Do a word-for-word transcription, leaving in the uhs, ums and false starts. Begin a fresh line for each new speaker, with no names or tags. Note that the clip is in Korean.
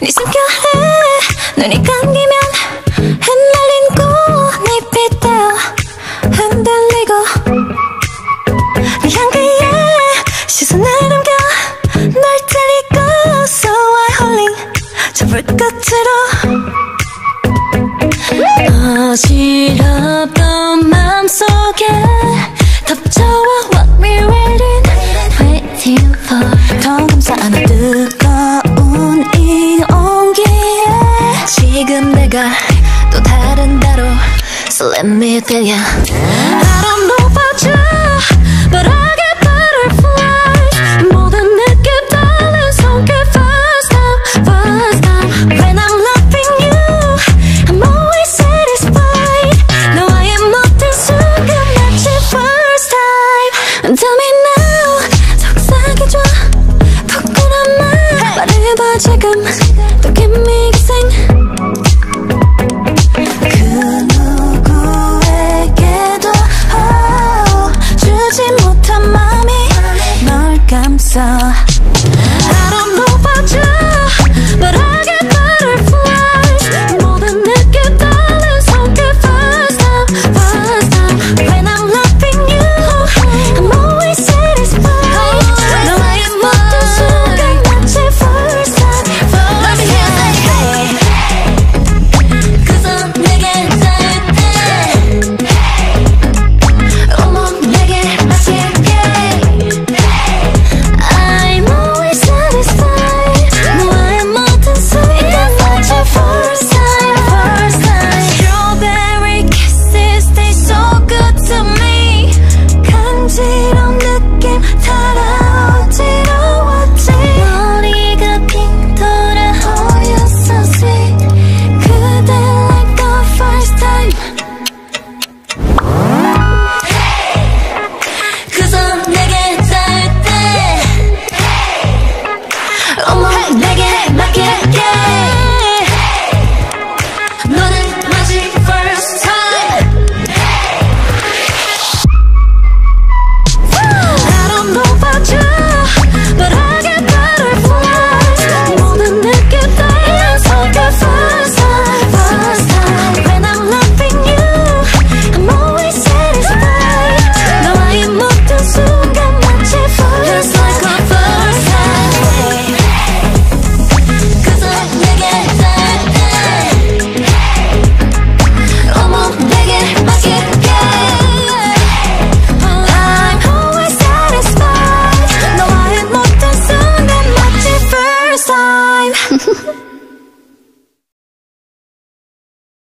네 숨결에 눈이 감기면 흩날린 꽃잎이 되어 흔들리고 네 향기에 시선을 넘겨 널 데리고 So I 홀링 저 불꽃으로 어지럽던 맘속에 덮쳐와 What we waiting, waiting for 더 감싸안아 뜨거운 이 온기에 지금 내가 또 다른 대로 So let me feel ya I don't know about you But I get butterflies 모든 느낌 달린 손길 First time, first time When I'm loving you I'm always satisfied 너와의 모든 순간 마치 first time Tell me now 속삭여줘 부끄러운 말 말해봐 지금 또 give me kissing So I don't know about you, but I get butterflies 모든 느낌 달린 손길 First time, first time When I'm loving you I'm always satisfied 너와의 모든 순간 마치 first time Let me hear that hey 그저 내게 닿을 때 온몸 내게 맡길게 time